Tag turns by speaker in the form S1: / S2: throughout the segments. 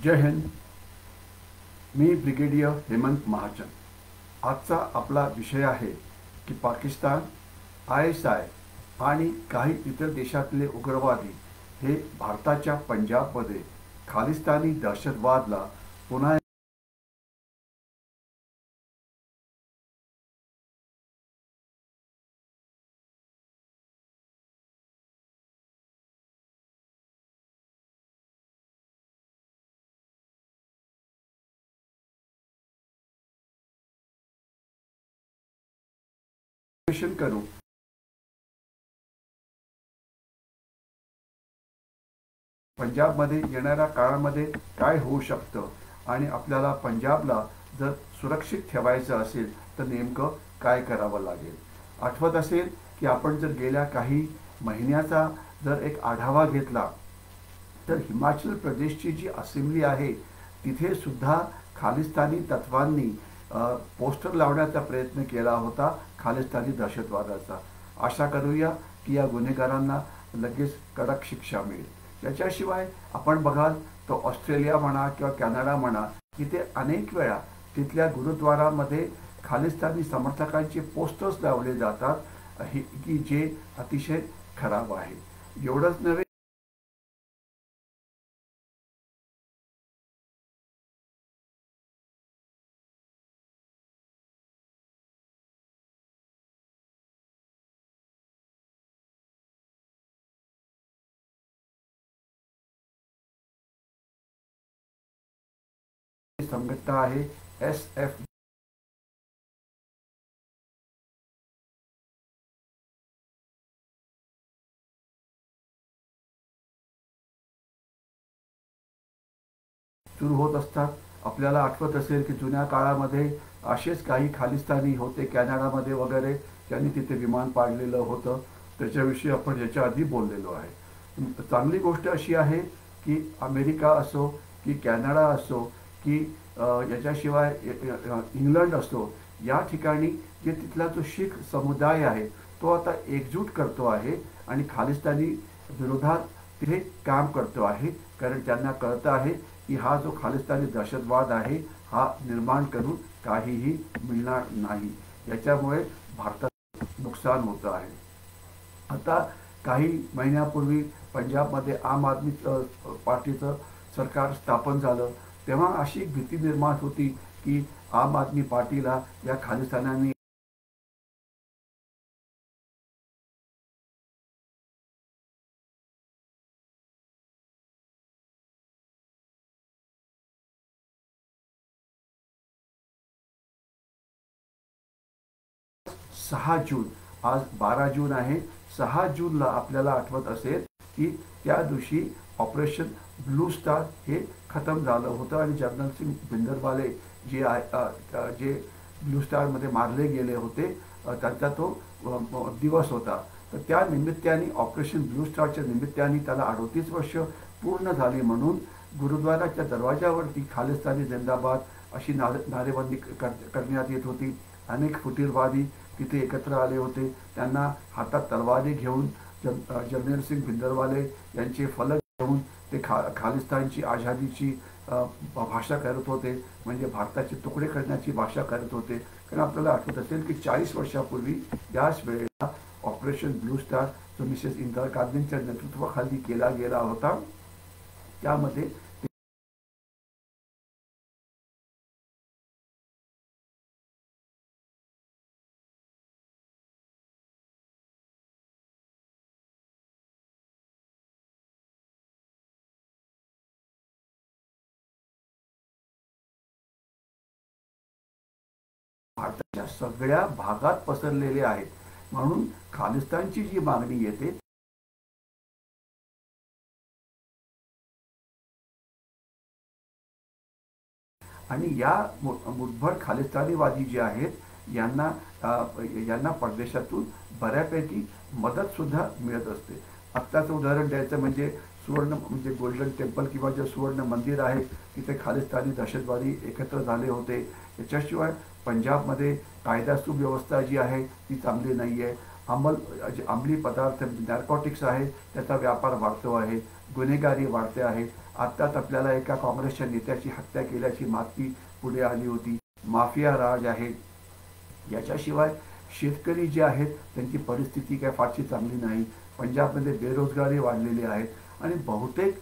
S1: जय हिंद. मी ब्रिगेडियर हेमंत महाजन. आजचा आपला विषय आहे की पाकिस्तान, ISI आणि काही इतर देशातले उग्रवादी हे भारताच्या पंजाबमध्ये खालिस्तानी दहशतवादला पुन्हा करू. पंजाबमध्ये येणाऱ्या काळामध्ये काय होऊ शकतं आणि आपल्याला पंजाबला जर सुरक्षित ठेवायचं असेल तर नेमकं काय करावं लागेल. आठवत असेल की आपण जर गेल्या काही महिन्याचा जर एक आढावा घेतला तर हिमाचल प्रदेशची जी असेंब्ली आहे तिथे सुद्धा खालिस्तानी तत्वांनी पोस्टर लावण्याचा प्रयत्न केला होता खालिस्तानी दहशतवादाचा. आशा करूया की या गुन्हेगारांना लगेच कडक शिक्षा मिळेल. त्याच्याशिवाय आपण बघाल तर ऑस्ट्रेलिया म्हणा किंवा कॅनडा म्हणा, तिथे अनेक वेळा तिथल्या गुरुद्वारामध्ये खालिस्तानी समर्थकांचे पोस्टर्स लावले जातात की जे अतिशय खराब आहे. एवढंच नव्हे, संघटना आहे SF सुरू होत असतात. आपल्याला आठवत असेल की जुन्या काळामध्ये असेच काही खालिस्तानी होते कॅनडामध्ये वगैरे, ज्यांनी तिथे विमान पाडलेलं होतं. त्याच्याविषयी आपण याच्या आधी बोललेलो आहे. चांगली गोष्ट अशी आहे की अमेरिका असो की कॅनडा असो की याच्याशिवाय इंग्लंड असो, या ठिकाणी जे तिथला जो शीख समुदाय आहे तो आता एकजूट करतो आहे आणि खालिस्तानी विरोधात तिथे काम करतो आहे. कारण त्यांना कळतं आहे की हा जो खालिस्तानी दहशतवाद आहे हा निर्माण करून काहीही मिळणार नाही. याच्यामुळे भारतात नुकसान होतं आहे. आता काही महिन्यापूर्वी पंजाबमध्ये आम आदमी पार्टीचं सरकार स्थापन झालं, तेव्हा अशी एक भीती निर्माण होती की आम आदमी पार्टीला या खालिस्तानांनी सहा जून, आज 12 जून आहे, 6 जूनला आपल्याला आठवत असेल की त्या दिवशी ऑपरेशन ब्लू स्टार हे खतम झालं होतं आणि जर्नल सिंग भिंदरवाले जे ब्लू स्टारमध्ये मारले गेले होते त्यांचा तो दिवस होता. तर त्या निमित्ताने ऑपरेशन ब्लू स्टारच्या निमित्ताने त्याला 38 वर्ष पूर्ण झाली म्हणून गुरुद्वाराच्या दरवाजावरती खालिस्तानी जिंदाबाद अशी नारेबंदी करण्यात येत होती. अनेक फुटीरवादी तिथे एकत्र आले होते. त्यांना हातात तलवारी घेऊन जर्नल सिंग भिंदरवाले यांचे फलक घेऊन ते खालिस्तानची आझादीची भाषा करत होते, म्हणजे भारताचे तुकडे करण्याची भाषा करत होते. कारण आपल्याला आठवत असेल की 40 वर्षापूर्वी याच वेळेला ऑपरेशन ब्लू स्टार जो मिसेस इंदिरा गांधींच्या नेतृत्वाखाली केला गेला होता, त्यामध्ये भारताच्या सगळ्या भागात पसरलेले आहेत. म्हणून खालिस्तानची जी मागणी येते आणि या मुठभर खालिस्तानीवादी जे आहेत यांना परदेशातून बऱ्यापैकी मदत सुद्धा मिळत असते. आत्ताचं उदाहरण द्यायचं म्हणजे म्हणजे गोल्डन टेम्पल किंवा जे सुवर्ण मंदिर आहे तिथे खालिस्तानी दहशतवादी एकत्र झाले होते. याच्याशिवाय पंजाबमध्ये कायदा सुव्यवस्था जी आहे ती चांगली नाही आहे. अंमली पदार्थ नार्कोटिक्स आहे त्याचा व्यापार वाढतो आहे, गुन्हेगारी वाढते आहे. आत्ताच आपल्याला एका काँग्रेसच्या नेत्याची हत्या केल्याची माहिती पुढे आली होती. माफिया राज आहे. याच्याशिवाय शेतकरी जे आहेत त्यांची परिस्थिती काय फारशी चांगली नाही. पंजाबमध्ये बेरोजगारी वाढलेली आहे आणि बहुतेक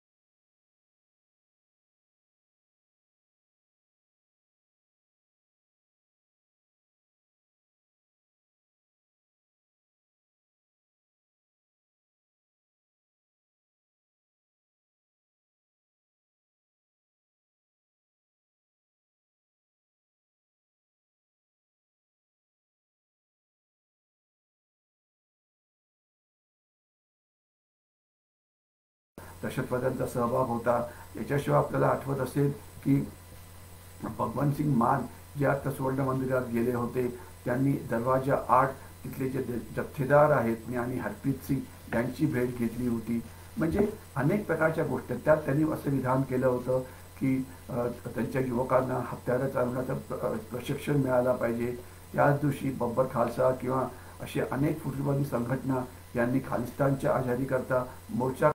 S1: दहशतवाद्यांचा सहभाग होता. याच्याशिवाय आपल्याला आठवत असेल की भगवंत सिंग मान जे आता सुवर्ण मंदिरात गेले होते, त्यांनी दरवाजा 8 तिथले जे जथ्थेदार आहेत आणि हरप्रीत सिंग यांची भेट घेतली होती. म्हणजे अनेक प्रकारच्या गोष्टी त्यात त्यांनी असं विधान केलं होतं की त्यांच्या युवकांना हत्यारं चालवण्याचं प्रशिक्षण मिळालं पाहिजे. याच दिवशी बब्बर खालसा किंवा असे अनेक फुटीरवादी संघटना यांनी खालिस्तानच्या आझादीकरता मोर्चा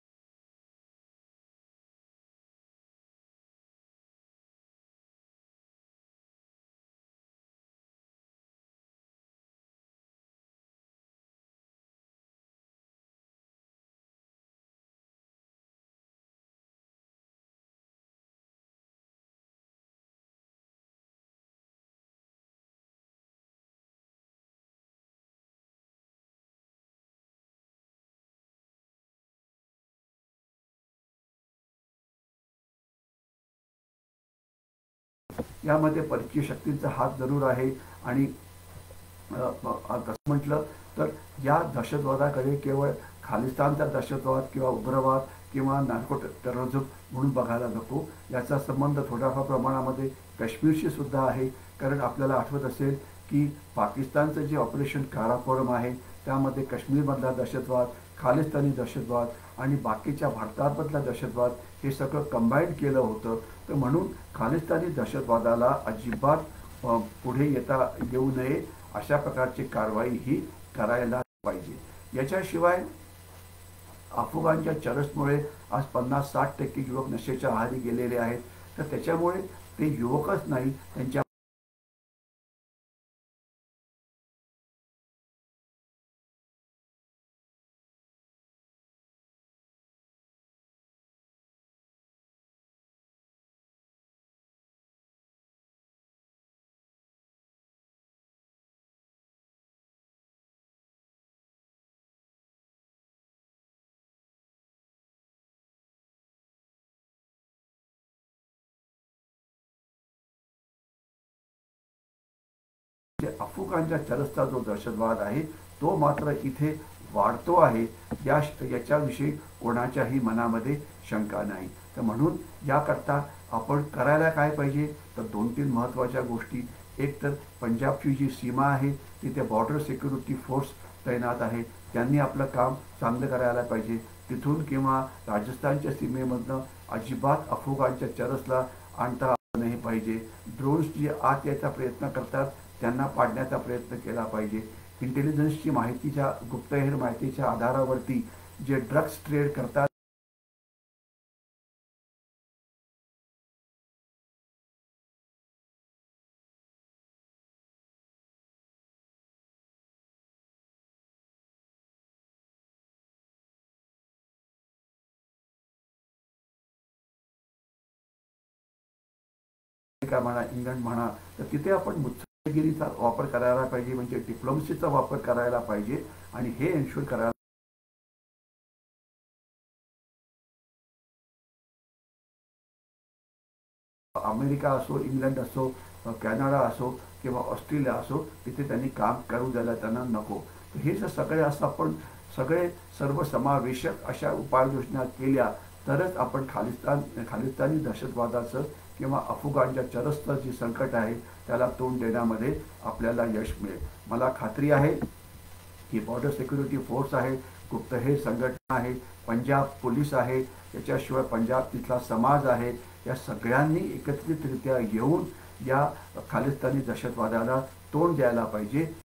S1: यामध्ये परकीय शक्तींचा हात जरूर आहे. आणि तसं म्हटलं तर या दहशतवादाकडे केवळ खालिस्तानचा दहशतवाद किंवा उग्रवाद किंवा नार्को टेररिझम म्हणून बघायला नको. याचा संबंध थोड्याफार प्रमाणामध्ये काश्मीरशी सुद्धा आहे. कारण आपल्याला आठवत असेल की पाकिस्तानचं जे ऑपरेशन काराकोरम आहे त्यामध्ये काश्मीरमधला दहशतवाद, खालिस्तानी दहशतवाद आणि बाकीच्या भारतामधला दहशतवाद हे सगळं कंबाईंड केलं होतं. तर म्हणून खालिस्तानी दहशतवादाला अजिबात पुढे येता येऊ नये अशा प्रकारची कारवाई ही करायला पाहिजे. याच्याशिवाय अफगाणच्या चरसमुळे आज 50-60% युवक नशेच्या आहारी गेलेले आहेत. तर त्याच्यामुळे ते युवकच नाही, त्यांच्या अफगाणच्या चरसचा जो दहशतवाद आहे तो मात्र इथे वाढतो आहे. याच्याविषयी कोणाच्याही मनामध्ये शंका नाही. तर म्हणून याकरता आपण करायला काय पाहिजे तर 2-3 महत्त्वाच्या गोष्टी. एक तर पंजाबची जी सीमा आहे तिथे बॉर्डर सिक्युरिटी फोर्स तैनात आहे. त्यांनी आपलं काम चांगलं करायला पाहिजे. तिथून किंवा राजस्थानच्या सीमेमधनं अजिबात अफगाणच्या चरसला आणता नाही पाहिजे. ड्रोन्स जे आत यायचा प्रयत्न करतात त्यांना पाडण्याचा प्रयत्न केला पाहिजे. इंटेलिजन्सची माहितीच्या गुप्तहेर माहितीच्या आधारावरती जे ड्रग्स ट्रेड करतात अमेरिका म्हणा, इंग्लंड म्हणा, तर तिथे आपण मुत्सद्देगिरीचा वापर करायला पाहिजे. म्हणजे डिप्लोमसीचा वापर करायला पाहिजे आणि हे एन्श्योर करायला अमेरिका असो, इंग्लंड असो, कॅनडा असो किंवा ऑस्ट्रेलिया असो तिथे त्यांनी काम करू द्यायला त्यांना नको. हे जर सगळे असं आपण सगळे सर्वसमावेशक अशा उपाययोजना केल्या तरच आपण खालिस्तानी दहशतवादाचं किंवा अफगाणच्या चरसचं जे संकट आहे त्याला तोंड देण्यामध्ये आपल्याला यश मिळेल. मला खात्री आहे की बॉर्डर सिक्युरिटी फोर्स आहे, गुप्तहेर संघटना आहे, पंजाब पोलीस आहे, त्याच्याशिवाय पंजाब तिथला समाज आहे, या सगळ्यांनी एकत्रितरित्या येऊन या खालिस्तानी दहशतवादाला तोंड द्यायला पाहिजे.